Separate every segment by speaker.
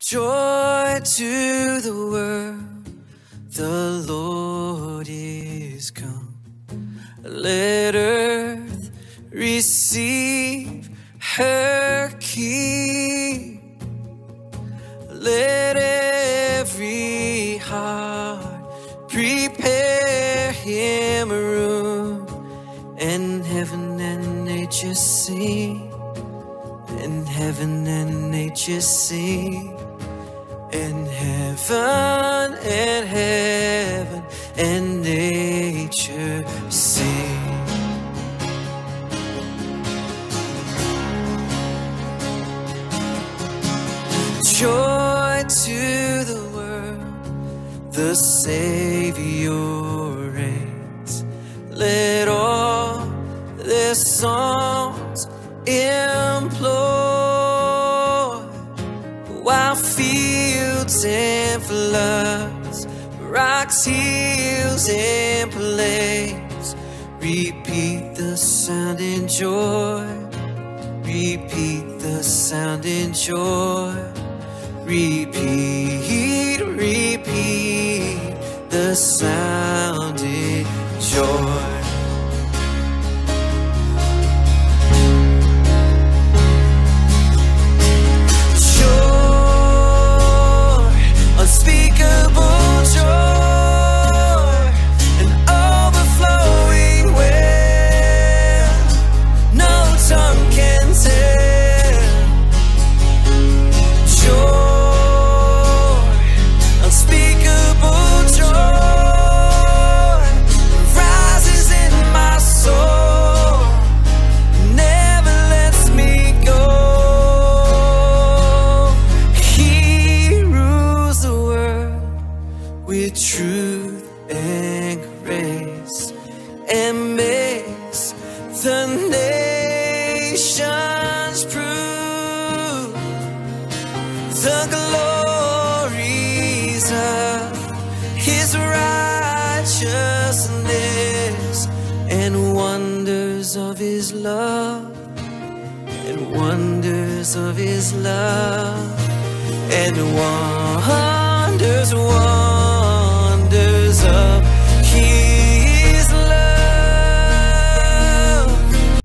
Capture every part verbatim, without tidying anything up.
Speaker 1: Joy to the world, the Lord is come. Let earth receive her King. Let every heart prepare him a room, and heaven and nature sing, and heaven and nature sing. And heaven and heaven and nature sing. Joy to the world, the Savior reigns. Let all their songs implore, while fields and floods, rocks, hills, and plains repeat the sound in joy, repeat the sound in joy, repeat, repeat the sound in joy. Unspeakable joy, an overflowing well, no tongue can tell. Joy, unspeakable joy, rises in my soul, never lets me go. He rules the world with truth and grace, and makes the nations prove the glories of his righteousness, and wonders of his love, and wonders of his love, and wonders, wonders of his love.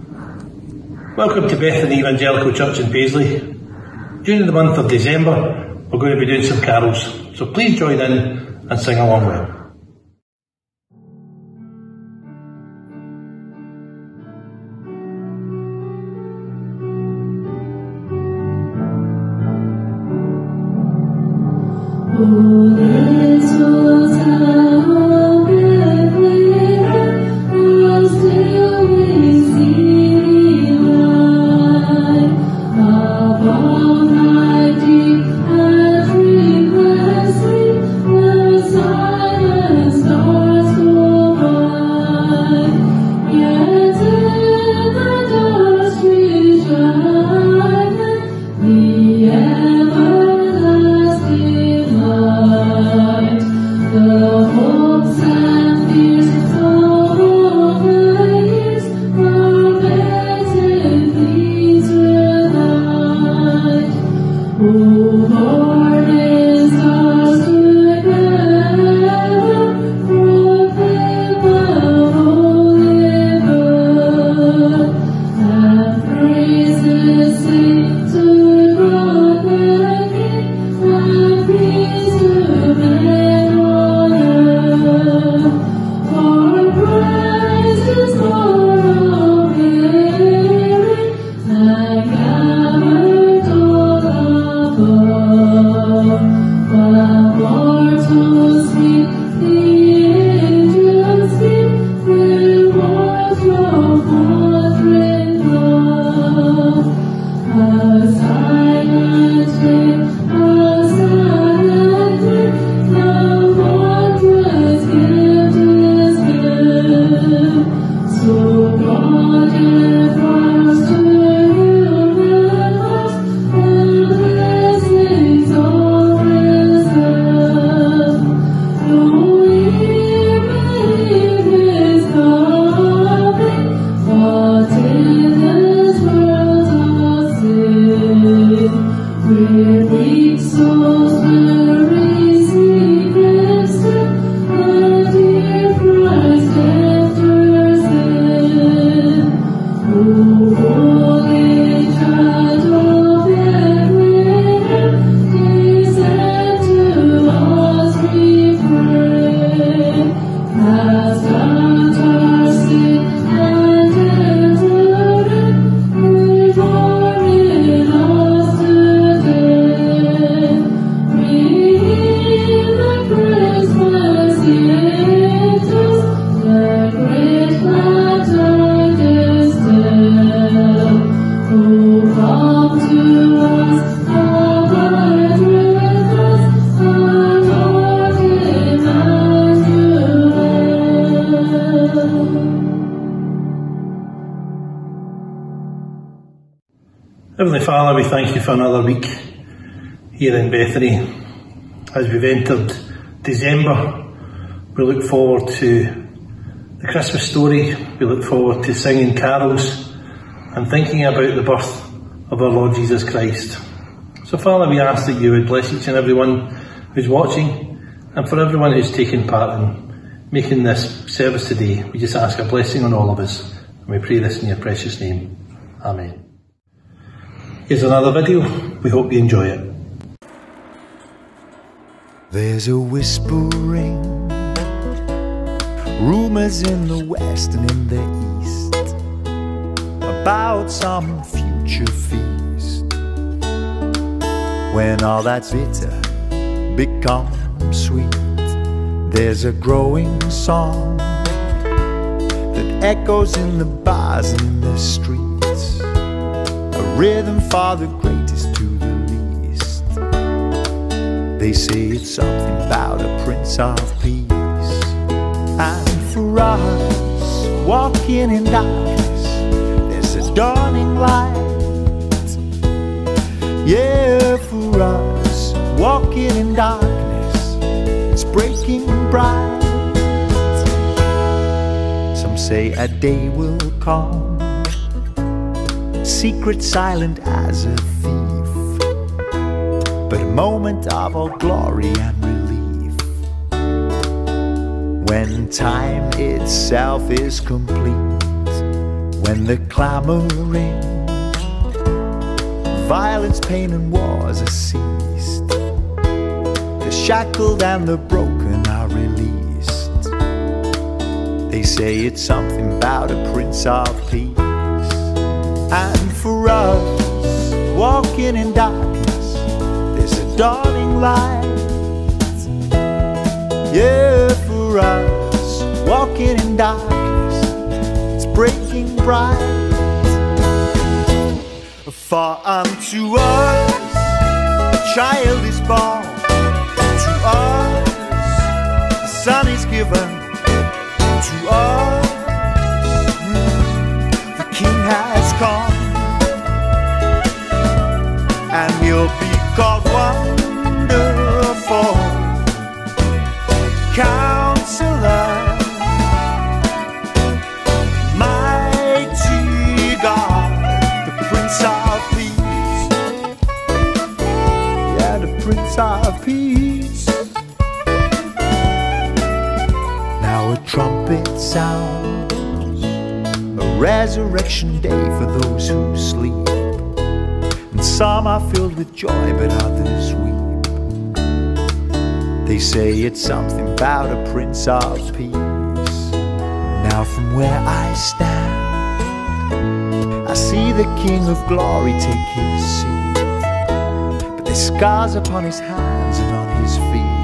Speaker 2: Welcome to Bethany Evangelical Church in Paisley. During the month of December, we're going to be doing some carols, so please join in and sing along with us.
Speaker 3: Oh
Speaker 2: Heavenly Father, we thank you for another week here in Bethany. As we've entered December, we look forward to the Christmas story, we look forward to singing carols and thinking about the birth of our Lord Jesus Christ. So Father, we ask that you would bless each and everyone who's watching, and for everyone who's taken part in making this service today. We just ask a blessing on all of us, and we pray this in your precious name. Amen. Here's another video. We hope you enjoy it.
Speaker 3: There's a whispering, rumors in the west and in the east, about some future feast, when all that's bitter becomes sweet. There's a growing song that echoes in the bars and in the streets, a rhythm for the greatest to the least. They say it's something about a Prince of Peace. And for us, walking in darkness, there's a dawning light. Yeah, for us, walking in darkness, it's breaking bright. Some say a day will come, secret, silent as a thief, but a moment of all glory and relief, when time itself is complete, when the clamoring, violence, pain and wars are ceased, the shackled and the broken are released. They say it's something about a Prince of Peace. And for us, walking in darkness, there's a dawning light. Yeah, for us, walking in darkness, it's breaking bright. For unto us a child is born, to us a son is given, to us mm, the King has come, and he'll be called Wonderful Counselor, Mighty God, the Prince of Peace. Yeah, the Prince of Peace. Now a trumpet sounds, a resurrection day for those who sleep. And some are filled with joy, but others weep. They say it's something about a Prince of Peace. Now from where I stand, I see the King of Glory take his seat, but there's scars upon his hands and on his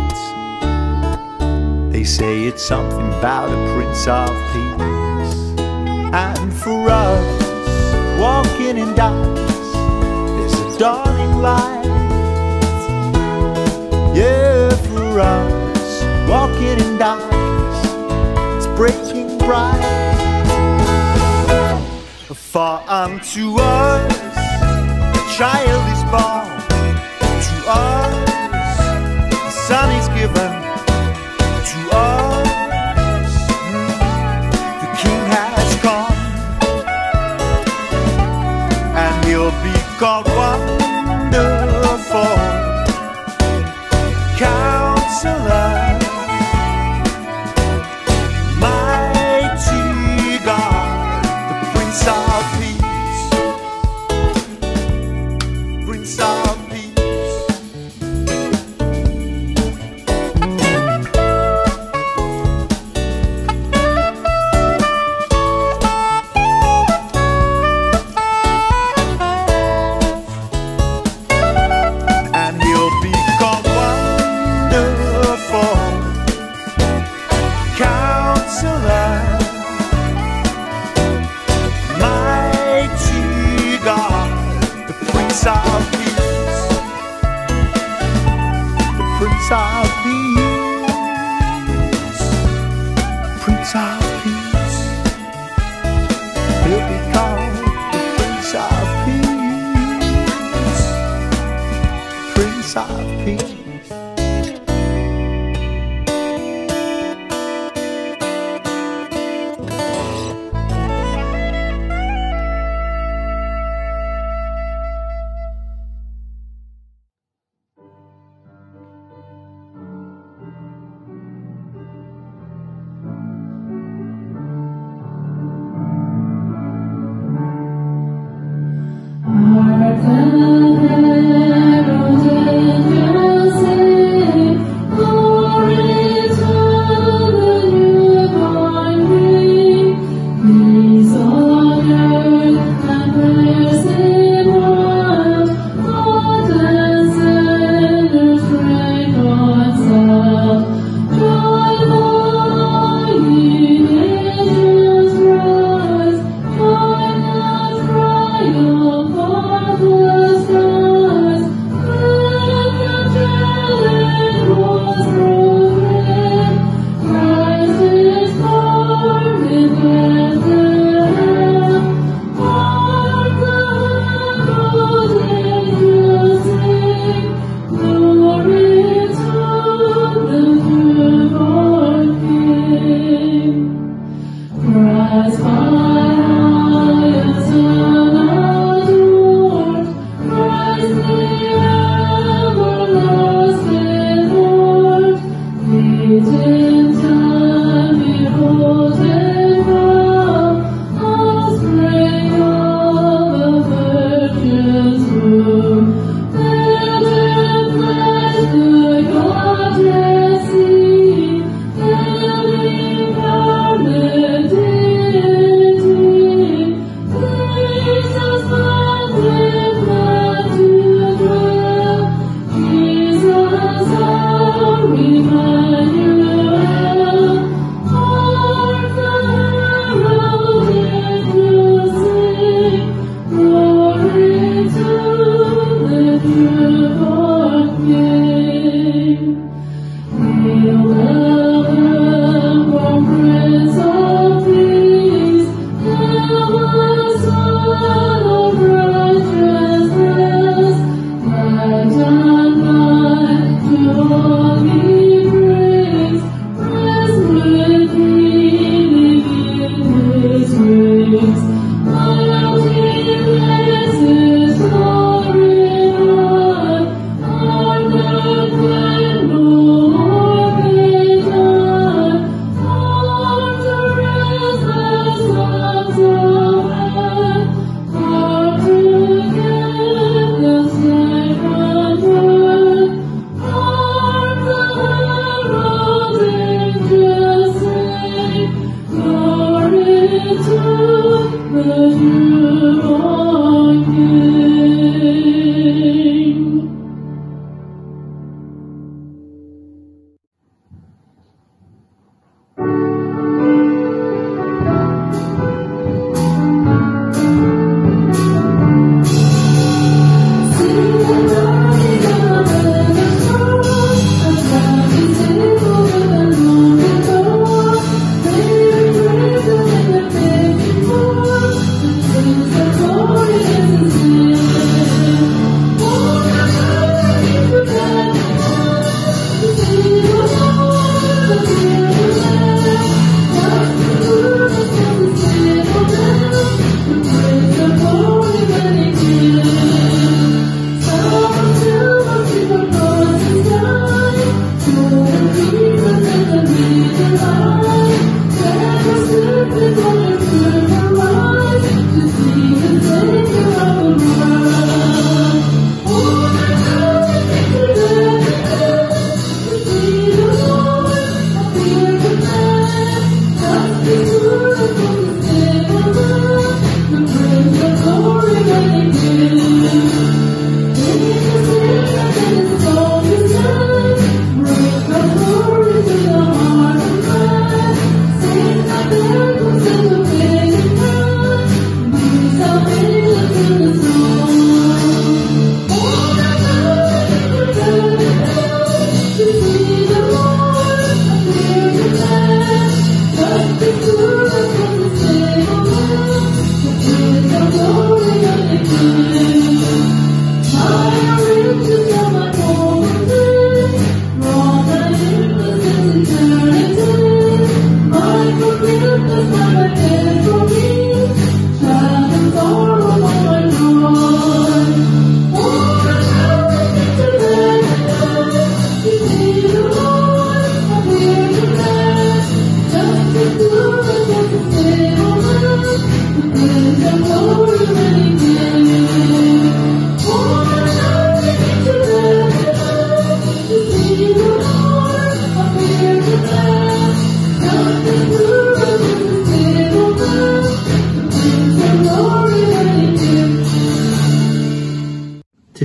Speaker 3: feet. They say it's something about a Prince of Peace. And for us, walking in darkness, there's a dawning light. Yeah, for us, walking in darkness, it's breaking bright. For unto us a child is born, to us a son is given, to us mm, the King has come, and he'll be called Wonderful Counselor, Mighty God, the Prince of Peace, Prince of Peace. And he'll be called Wonderful Counselor, Mighty God, the Prince of Peace, the Prince of Peace, Prince of Peace. He'll be called the Prince of Peace. peace.
Speaker 4: Our Father, who art in heaven,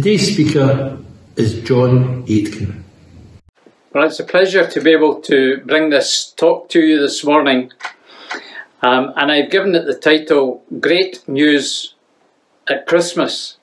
Speaker 2: Today's speaker is John Aitken.
Speaker 4: Well, it's a pleasure to be able to bring this talk to you this morning, um, and I've given it the title, Great News at Christmas.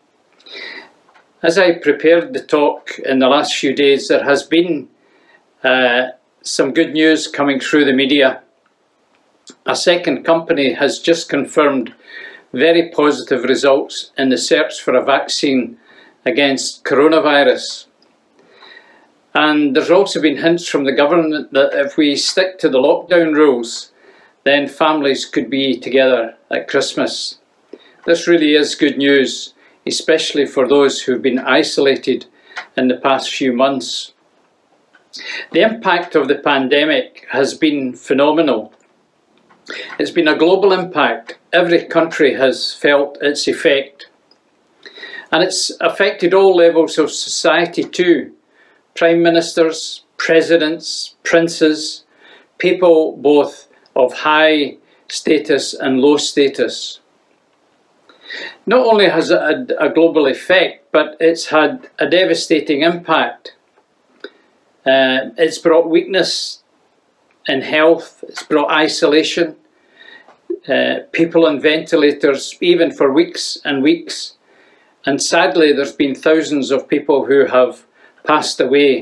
Speaker 4: As I prepared the talk in the last few days, there has been uh, some good news coming through the media. A second company has just confirmed very positive results in the search for a vaccine against coronavirus. And there's also been hints from the government that if we stick to the lockdown rules, then families could be together at Christmas. This really is good news, especially for those who've been isolated in the past few months. The impact of the pandemic has been phenomenal. It's been a global impact. Every country has felt its effect. And it's affected all levels of society too. Prime ministers, presidents, princes, people both of high status and low status. Not only has it had a global effect, but it's had a devastating impact. Uh, it's brought weakness in health, it's brought isolation, uh, people on ventilators even for weeks and weeks, and sadly there's been thousands of people who have passed away.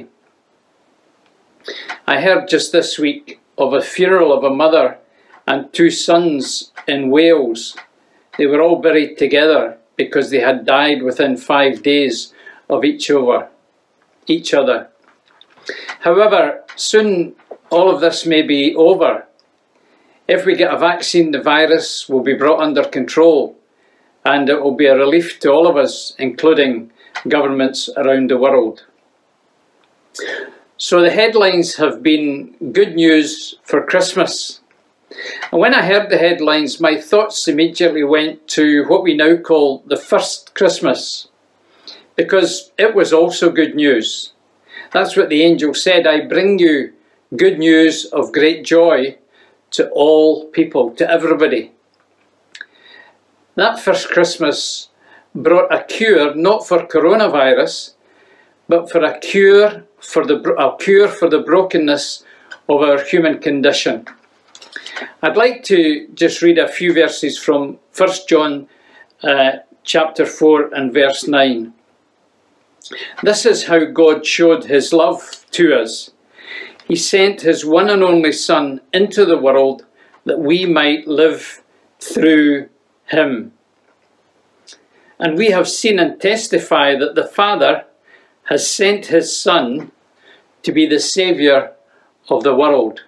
Speaker 4: I heard just this week of a funeral of a mother and two sons in Wales. They were all buried together because they had died within five days of each other. Each other. However, soon all of this may be over. If we get a vaccine, the virus will be brought under control, and it will be a relief to all of us, including governments around the world. So the headlines have been good news for Christmas. And when I heard the headlines, my thoughts immediately went to what we now call the first Christmas, because it was also good news. That's what the angel said, I bring you good news of great joy to all people, to everybody. That first Christmas brought a cure, not for coronavirus, but for a cure for the, a cure for the brokenness of our human condition. I'd like to just read a few verses from First John uh, chapter four and verse nine. This is how God showed his love to us. He sent his one and only Son into the world that we might live through him. And we have seen and testify that the Father has sent his Son to be the Saviour of the world.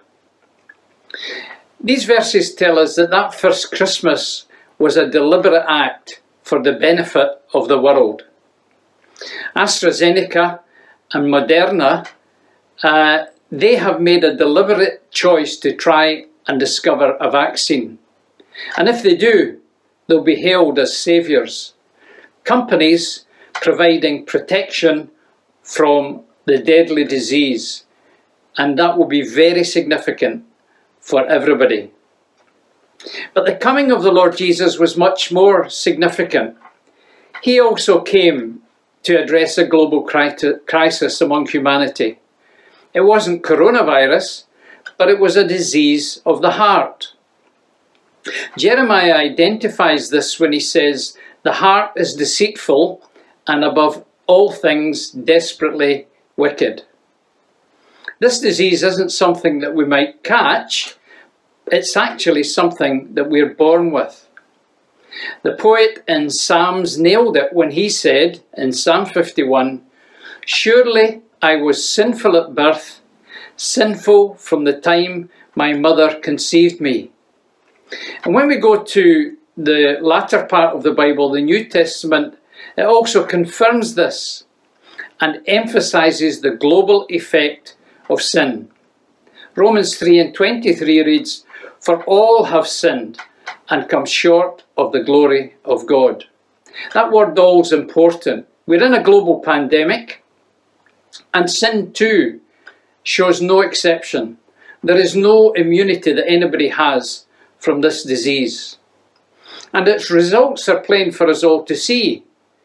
Speaker 4: These verses tell us that that first Christmas was a deliberate act for the benefit of the world. AstraZeneca and Moderna, uh, they have made a deliberate choice to try and discover a vaccine. And if they do, they'll be hailed as saviours. Companies providing protection from the deadly disease. And that will be very significant for everybody. But the coming of the Lord Jesus was much more significant. He also came to address a global crisis among humanity. It wasn't coronavirus, but it was a disease of the heart. Jeremiah identifies this when he says, the heart is deceitful and above all things desperately wicked. This disease isn't something that we might catch, it's actually something that we're born with. The poet in Psalms nailed it when he said in Psalm fifty-one, surely I was sinful at birth, sinful from the time my mother conceived me. And when we go to the latter part of the Bible, the New Testament, it also confirms this and emphasises the global effect of sin. Romans three and twenty-three reads, for all have sinned and come short of the glory of God. That word all is important. We're in a global pandemic, and sin too shows no exception. There is no immunity that anybody has from this disease. And its results are plain for us all to see.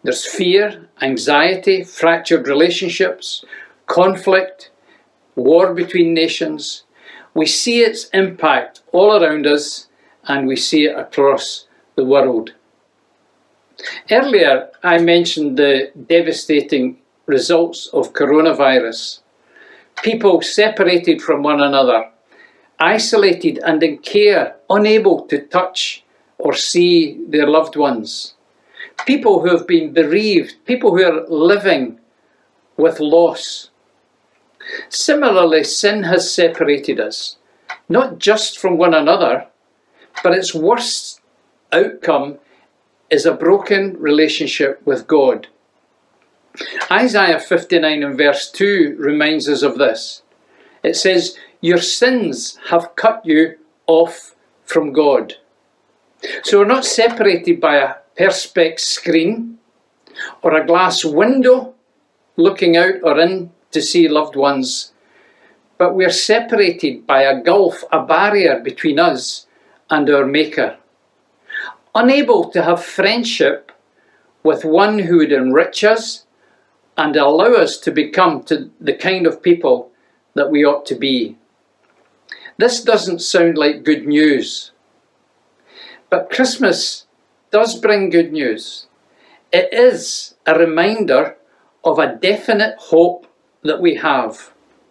Speaker 4: There's fear, anxiety, fractured relationships, conflict, war between nations. We see its impact all around us, and we see it across the world. Earlier, I mentioned the devastating results of coronavirus. People separated from one another, isolated and in care, unable to touch or see their loved ones. People who have been bereaved, people who are living with loss. Similarly, sin has separated us, not just from one another, but its worst outcome is a broken relationship with God. Isaiah fifty-nine and verse two reminds us of this. It says, "Your sins have cut you off from God." So we're not separated by a perspex screen or a glass window looking out or in to see loved ones, but we're separated by a gulf, a barrier between us and our Maker. Unable to have friendship with one who would enrich us and allow us to become to the kind of people that we ought to be. This doesn't sound like good news, but Christmas does bring good news. It is a reminder of a definite hope that we have.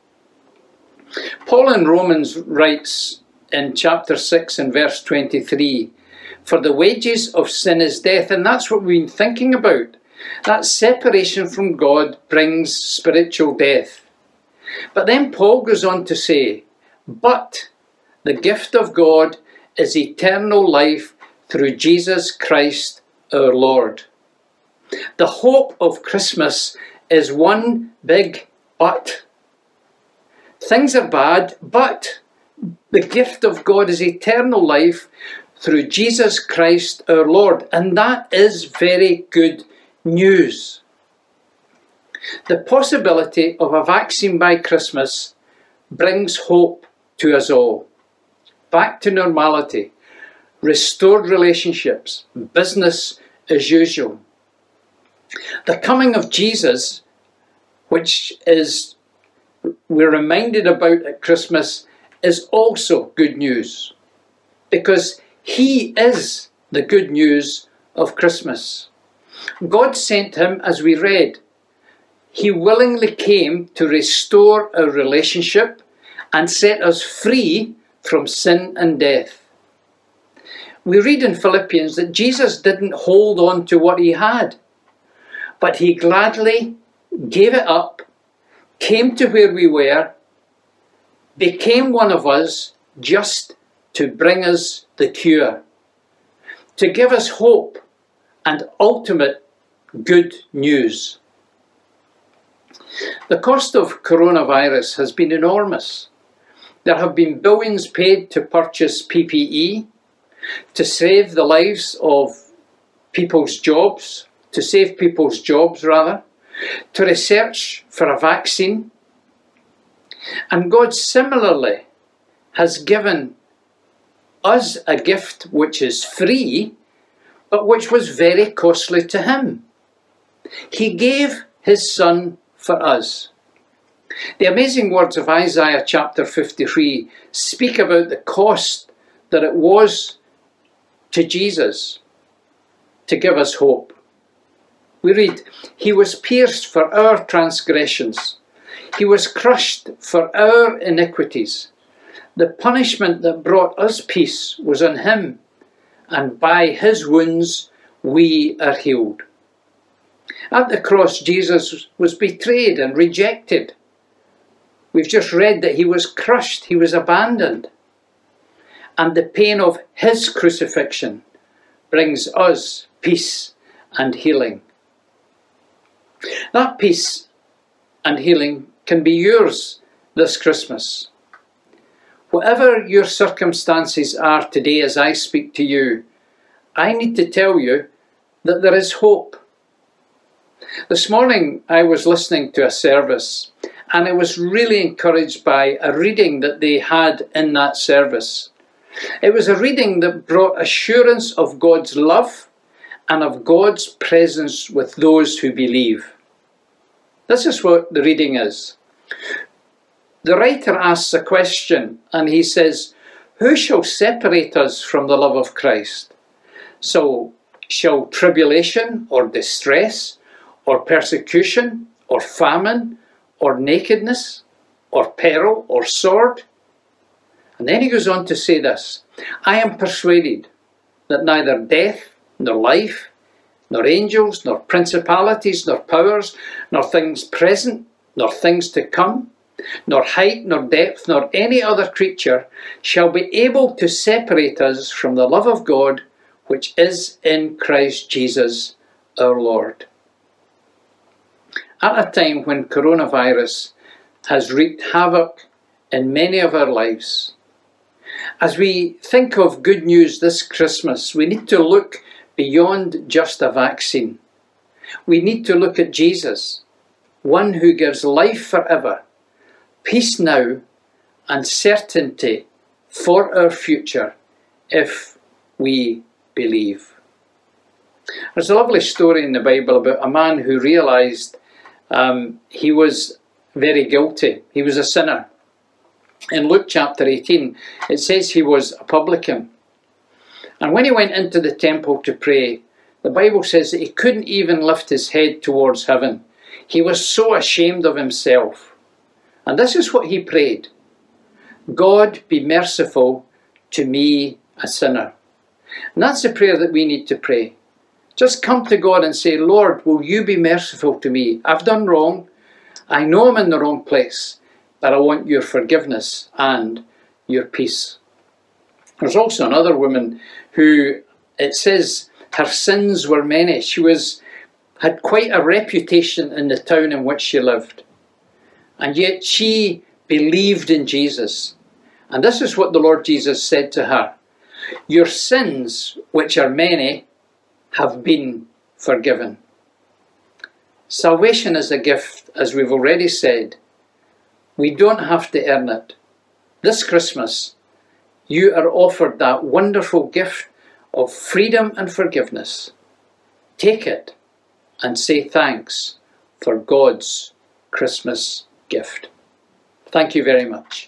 Speaker 4: Paul in Romans writes in chapter six and verse twenty-three, "For the wages of sin is death," and that's what we've been thinking about. That separation from God brings spiritual death. But then Paul goes on to say, "But the gift of God is eternal life through Jesus Christ our Lord." The hope of Christmas is one big but. Things are bad, but the gift of God is eternal life through Jesus Christ our Lord. And that is very good news. The possibility of a vaccine by Christmas brings hope to us all. Back to normality, restored relationships, business as usual. The coming of Jesus, which is we're reminded about at Christmas, is also good news, because he is the good news of Christmas. God sent him, as we read. He willingly came to restore our relationship and set us free from sin and death. We read in Philippians that Jesus didn't hold on to what he had, but he gladly gave it up, came to where we were, became one of us just to bring us the cure, to give us hope and ultimate good news. The cost of coronavirus has been enormous. There have been billions paid to purchase P P E, to save the lives of people's jobs, to save people's jobs rather, to research for a vaccine. And God similarly has given us a gift which is free, but which was very costly to him. He gave his Son for us. The amazing words of Isaiah chapter fifty-three speak about the cost that it was to Jesus to give us hope. We read, "He was pierced for our transgressions. He was crushed for our iniquities. The punishment that brought us peace was on him, and by his wounds we are healed." At the cross, Jesus was betrayed and rejected. We've just read that he was crushed, he was abandoned. And the pain of his crucifixion brings us peace and healing. That peace and healing can be yours this Christmas. Whatever your circumstances are today as I speak to you, I need to tell you that there is hope. This morning I was listening to a service, and I was really encouraged by a reading that they had in that service. It was a reading that brought assurance of God's love and of God's presence with those who believe. This is what the reading is. The writer asks a question, and he says, "Who shall separate us from the love of Christ? So, shall tribulation or distress or persecution or famine or nakedness or peril or sword?" And then he goes on to say this, "I am persuaded that neither death, nor life, nor angels, nor principalities, nor powers, nor things present, nor things to come, nor height, nor depth, nor any other creature shall be able to separate us from the love of God which is in Christ Jesus our Lord." At a time when coronavirus has wreaked havoc in many of our lives, as we think of good news this Christmas, we need to look beyond just a vaccine. We need to look at Jesus, one who gives life forever, peace now, and certainty for our future if we believe. There's a lovely story in the Bible about a man who realised um, he was very guilty. He was a sinner. In Luke chapter eighteen, it says he was a publican. And when he went into the temple to pray, the Bible says that he couldn't even lift his head towards heaven. He was so ashamed of himself. And this is what he prayed: "God, be merciful to me, a sinner." And that's the prayer that we need to pray. Just come to God and say, "Lord, will you be merciful to me? I've done wrong. I know I'm in the wrong place, but I want your forgiveness and your peace." There's also another woman who, it says, her sins were many. She was had quite a reputation in the town in which she lived. And yet she believed in Jesus. And this is what the Lord Jesus said to her: "Your sins, which are many, have been forgiven." Salvation is a gift, as we've already said. We don't have to earn it. This Christmas, you are offered that wonderful gift of freedom and forgiveness. Take it and say thanks for God's Christmas gift. Thank you very much.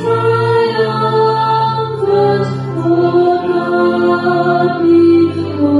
Speaker 5: Joyful and triumphant, for God be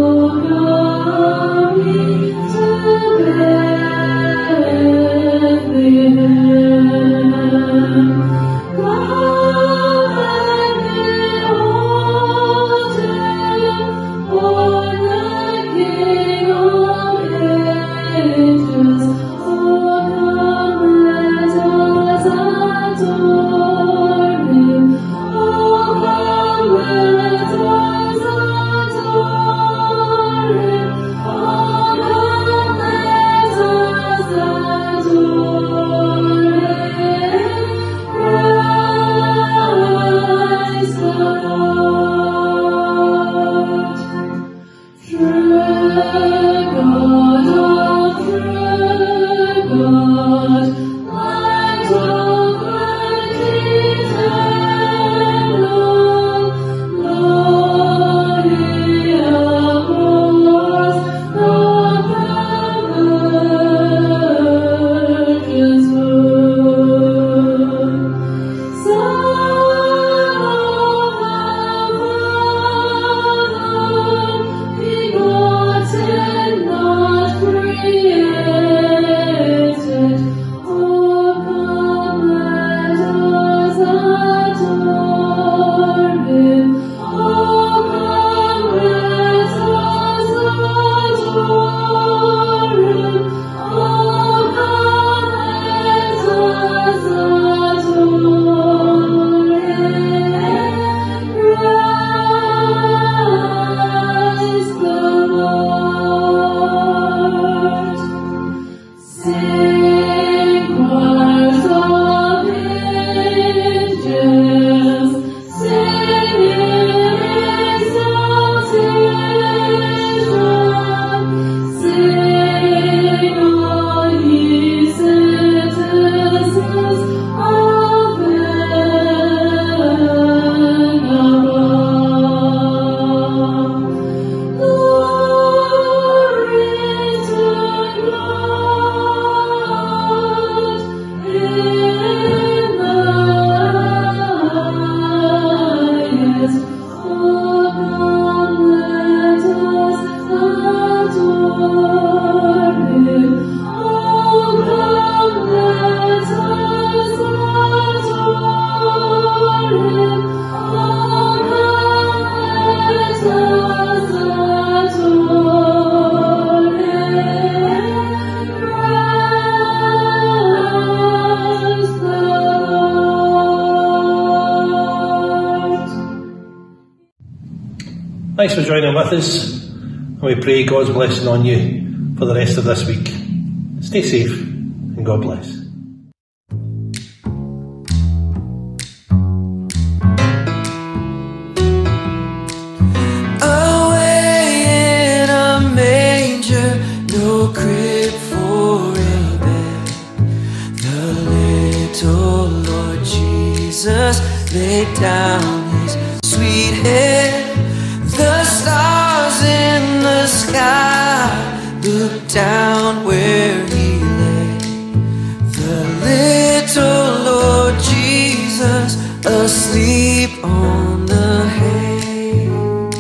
Speaker 2: Thanks for joining with us, and we pray God's blessing on you for the rest of this week. Stay safe, and God bless.
Speaker 1: Away in a manger, no crib for a bed, the little Lord Jesus laid down his sweet head. The stars in the sky looked down where he lay. The little Lord Jesus asleep on the hay.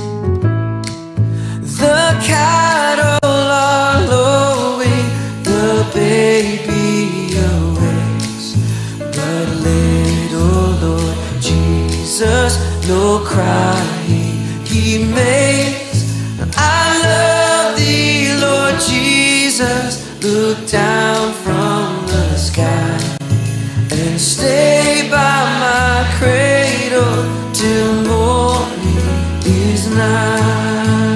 Speaker 1: The cattle are lowing, the baby awakes, but little Lord Jesus no crying he makes. I love thee, Lord Jesus. Look down from the sky and stay by my cradle till morning is nigh.